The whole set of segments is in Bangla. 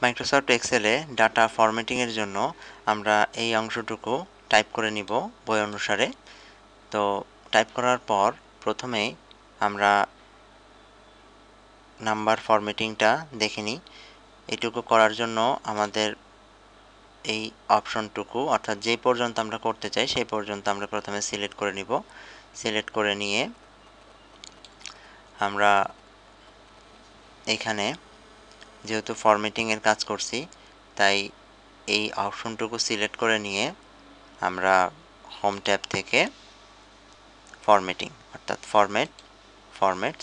মাইক্রোসফট এক্সেলে ডাটা ফরম্যাটিং এর জন্য আমরা এই অংশটুকু টাইপ করে নিব বই অনুসারে। তো টাইপ করার পর প্রথমেই আমরা নাম্বার ফরম্যাটিংটা দেখে নিই। এটুকু করার জন্য আমাদের এই অপশনটুকু অর্থাৎ যে পর্যন্ত আমরা করতে চাই সেই পর্যন্ত আমরা প্রথমে সিলেক্ট করে নিব। সিলেক্ট করে নিয়ে আমরা এখানে যেহেতু ফরম্যাটিং এর কাজ করছি তাই এই অপশনটুকু সিলেক্ট করে নিয়ে আমরা হোম ট্যাব থেকে ফরম্যাটিং অর্থাৎ ফরম্যাট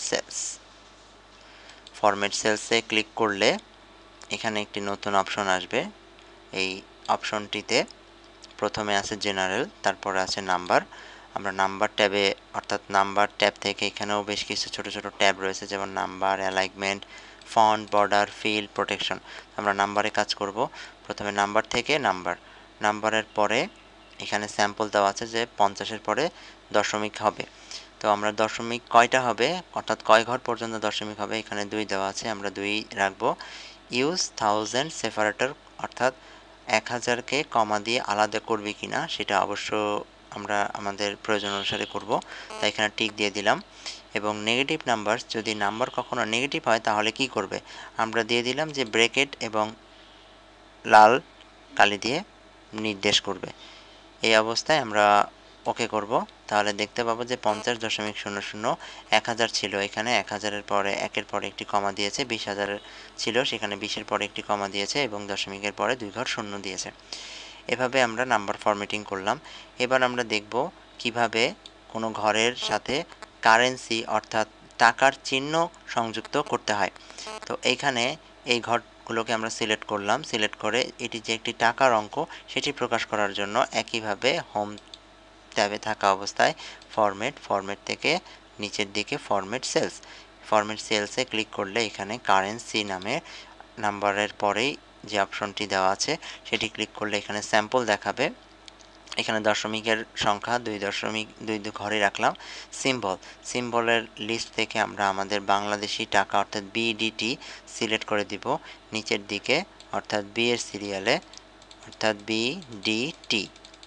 সেলসে ক্লিক করলে এখানে একটি নতুন অপশন আসবে। এই অপশনটিতে প্রথমে আছে জেনারেল, তারপরে আছে নাম্বার। আমরা নাম্বার ট্যাবে অর্থাৎ নাম্বার ট্যাব থেকে এখানেও বেশ কিছু ছোট ছোট ট্যাব রয়েছে, যেমন number, alignment, font, border, fill, protection. আমরা নাম্বারে কাজ করব। প্রথমে নাম্বার থেকে নাম্বারের পরে এখানে স্যাম্পল দেওয়া আছে যে 50-এর পরে দশমিক হবে। তো আমরা দশমিক কয়টা হবে অর্থাৎ কয় ঘর পর্যন্ত দশমিক হবে এখানে 2 দেওয়া আছে, আমরা 2 রাখবো। ইউজ 1000 সেপারেটর অর্থাৎ 1000কে কমা দিয়ে আলাদা করবে কিনা সেটা অবশ্য আমরা আমাদের প্রয়োজন অনুসারে করব, তাই এখানে টিক দিয়ে দিলাম। এবং নেগেটিভ নাম্বারস, যদি নাম্বার কখনো নেগেটিভ হয় তাহলে কি করবে আমরা দিয়ে দিলাম যে ব্র্যাকেট এবং লাল কালি দিয়ে নির্দেশ করবে। এই অবস্থায় আমরা ওকে করব, তাহলে দেখতে পাবো যে 50.00 1000 ছিল, এখানে 1000-এর পরে একের পরে একটি কমা দিয়েছে, 20,000 ছিল সেখানে 20-এর পরে একটি কমা দিয়েছে এবং দশমিকের পরে 2 ঘর শূন্য দিয়েছে। এভাবে আমরা নাম্বার ফরম্যাটিং করলাম। এবার আমরা দেখব কিভাবে কোনো ঘরের সাথে কারেন্সি অর্থাৎ টাকার চিহ্ন সংযুক্ত করতে হয়। তো এইখানে এই ঘরগুলোকে আমরা সিলেক্ট করলাম। সিলেক্ট করে এটি যে একটি টাকার অঙ্ক সেটি প্রকাশ করার জন্য একইভাবে হোম ট্যাবে থাকা অবস্থায় ফরম্যাট থেকে নিচের দিকে ফরম্যাট সেলসে ক্লিক করলে এখানে কারেন্সি নামে নাম্বারের পরেই যে অপশনটি দেওয়া আছে সেটি ক্লিক করলে এখানে স্যাম্পল দেখাবে। এখানে দশমিকের সংখ্যা 2 ঘরে রাখলাম। সিম্বলের লিস্ট থেকে আমরা আমাদের বাংলাদেশি টাকা অর্থাৎ বিডিটি সিলেক্ট করে দিব নিচের দিকে অর্থাৎ বি এর সিরিয়ালে অর্থাৎ বিডিটি।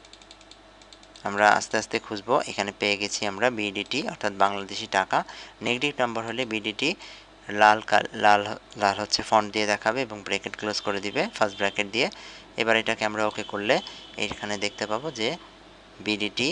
আমরা আস্তে আস্তে খুঁজবো, এখানে পেয়ে গেছি আমরা বিডিটি অর্থাৎ বাংলাদেশি টাকা। নেগেটিভ নাম্বার হলে বিডিটি লাল লাল হচ্ছে ফন্ট দিয়ে দেখাবে এবং ব্র্যাকেট ক্লোজ করে দিবে ফার্স্ট ব্র্যাকেট দিয়ে। এবার এটাকে আমরা ওকে করলে এখানে দেখতে পাবো যে বিডিটি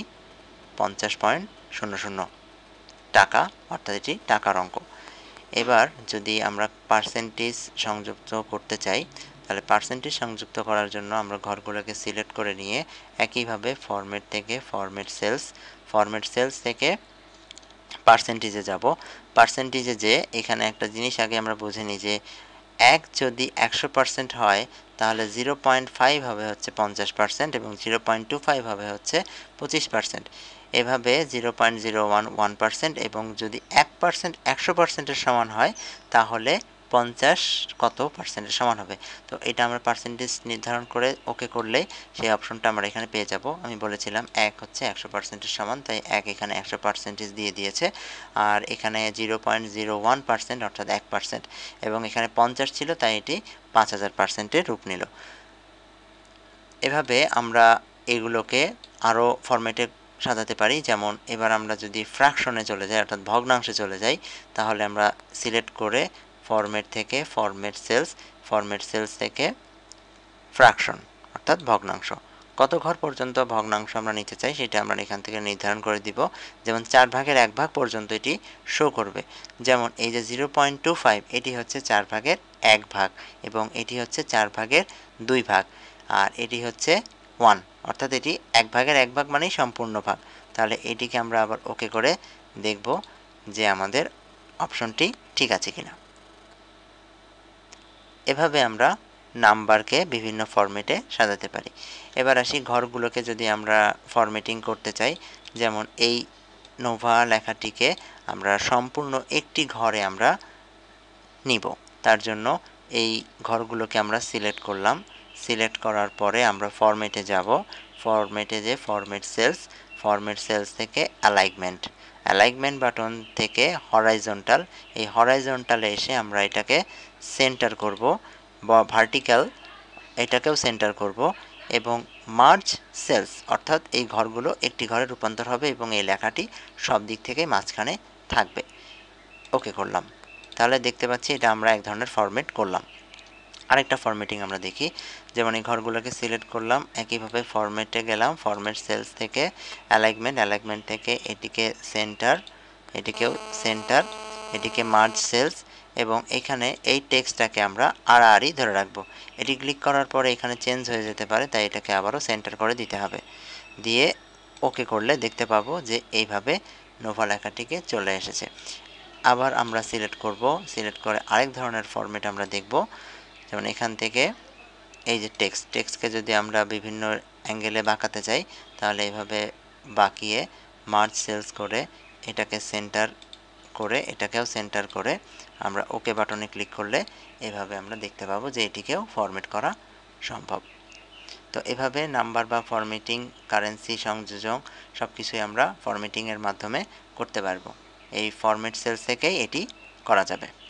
50.00 টাকা অর্থাৎ এটি টাকার অঙ্ক। এবার যদি আমরা পার্সেন্টেজ সংযুক্ত করতে চাই তাহলে পার্সেন্টেজ সংযুক্ত করার জন্য আমরা ঘরগুলোকে সিলেক্ট করে নিয়ে একইভাবে ফরম্যাট থেকে ফরম্যাট সেলস থেকে পার্সেন্টেজে যাব। পার্সেন্টেজে যে এখানে একটা জিনিস আগে আমরা বুঝে নিই যে 1 যদি 100% হয় তাহলে 0.5 হবে হচ্ছে 50% এবং 0.25 হবে হচ্ছে 25%। এভাবে 0.011% এবং যদি 1% 100%-এর সমান হয় তাহলে 50 কত পার্সেন্টের সমান হবে। তো এটা আমরা পার্সেন্টেজ নির্ধারণ করে ওকে করলেই সেই অপশনটা আমরা এখানে পেয়ে যাব। আমি বলেছিলাম 1 হচ্ছে 100%-এর সমান, তাই 1 এখানে 100% দিয়ে দিয়েছে। আর এখানে 0.01% অর্থাৎ 1% এবং এখানে 50 ছিল তাই এটি 5000%-এর রূপ নিল। এভাবে আমরা এগুলোকে আরও ফরম্যাটে সাজাতে পারি। যেমন এবার আমরা যদি ফ্র্যাকশনে চলে যাই অর্থাৎ ভগ্নাংশে চলে যাই তাহলে আমরা সিলেক্ট করে ফরম্যাট থেকে ফরম্যাট সেলস থেকে ফ্র্যাকশন অর্থাৎ ভগ্নাংশ, কত ঘর পর্যন্ত ভগ্নাংশ আমরা নিতে চাই সেটা আমরা এখান থেকে নির্ধারণ করে দিব। যেমন 4/1 পর্যন্ত এটি শো করবে। যেমন এই যে 0.25 এটি হচ্ছে 4/1 ভাগ এবং এটি হচ্ছে 4/2 ভাগ আর এটি হচ্ছে 1 অর্থাৎ এটি 1/1 ভাগ মানেই সম্পূর্ণ ভাগ। তাহলে এটিকে আমরা আবার ওকে করে দেখব যে আমাদের অপশনটি ঠিক আছে কিনা। এভাবে আমরা নাম্বারকে বিভিন্ন ফরম্যাটে সাজাতে পারি। এবার আসি ঘরগুলোকে যদি আমরা ফরম্যাটিং করতে চাই, যেমন এই নোভা লেখাটিকে আমরা সম্পূর্ণ একটি ঘরে আমরা নিব। তার জন্য এই ঘরগুলোকে আমরা সিলেক্ট করলাম। সিলেক্ট করার পরে আমরা ফরম্যাটে যাব। ফরম্যাটে যে ফরম্যাট সেলস থেকে অ্যালাইনমেন্ট বাটন থেকে হরাইজন্টাল, এই হরাইজন্টালে এসে আমরা এটাকে সেন্টার করব বা ভার্টিক্যাল এটাকেও সেন্টার করব এবং মার্জ সেলস অর্থাৎ এই ঘরগুলো একটি ঘরে রূপান্তর হবে এবং এই লেখাটি সব দিক থেকে মাঝখানে থাকবে। ওকে করলাম। তাহলে দেখতে পাচ্ছি এটা আমরা এক ধরনের ফরম্যাট করলাম। আরেকটা ফরম্যাটিং আমরা দেখি, যেমন এই ঘরগুলোকে সিলেক্ট করলাম, একইভাবে ফরম্যাটে গেলাম, ফরম্যাট সেলস থেকে অ্যালাইনমেন্ট থেকে এটিকে সেন্টার, এটিকেও সেন্টার, এটিকে মার্জ সেলস এবং এখানে এই টেক্সটটাকে আমরা আড়াআড়ি ধরে রাখবো। এটি ক্লিক করার পরে এখানে চেঞ্জ হয়ে যেতে পারে, তাই এটাকে আবারও সেন্টার করে দিতে হবে। দিয়ে ওকে করলে দেখতে পাবো যে এইভাবে নোভা লেখাটিকে চলে এসেছে। আবার আমরা সিলেক্ট করব, সিলেক্ট করে আরেক ধরনের ফরম্যাট আমরা দেখব। যেমন এখান থেকে এই যে টেক্সটকে যদি আমরা বিভিন্ন অ্যাঙ্গেলে বাঁকাতে চাই, তাহলে এইভাবে বাঁকিয়ে মার্জ সেলস করে এটাকে সেন্টার করে এটাকেও সেন্টার করে আমরা ওকে বাটনে ক্লিক করলে এভাবে আমরা দেখতে পাবো যে এটিকেও ফরম্যাট করা সম্ভব। তো এভাবে নাম্বার বা ফরম্যাটিং, কারেন্সি সংযোজন সব কিছুই আমরা ফরম্যাটিংয়ের মাধ্যমে করতে পারবো। এই ফরম্যাট সেলস থেকেই এটি করা যাবে।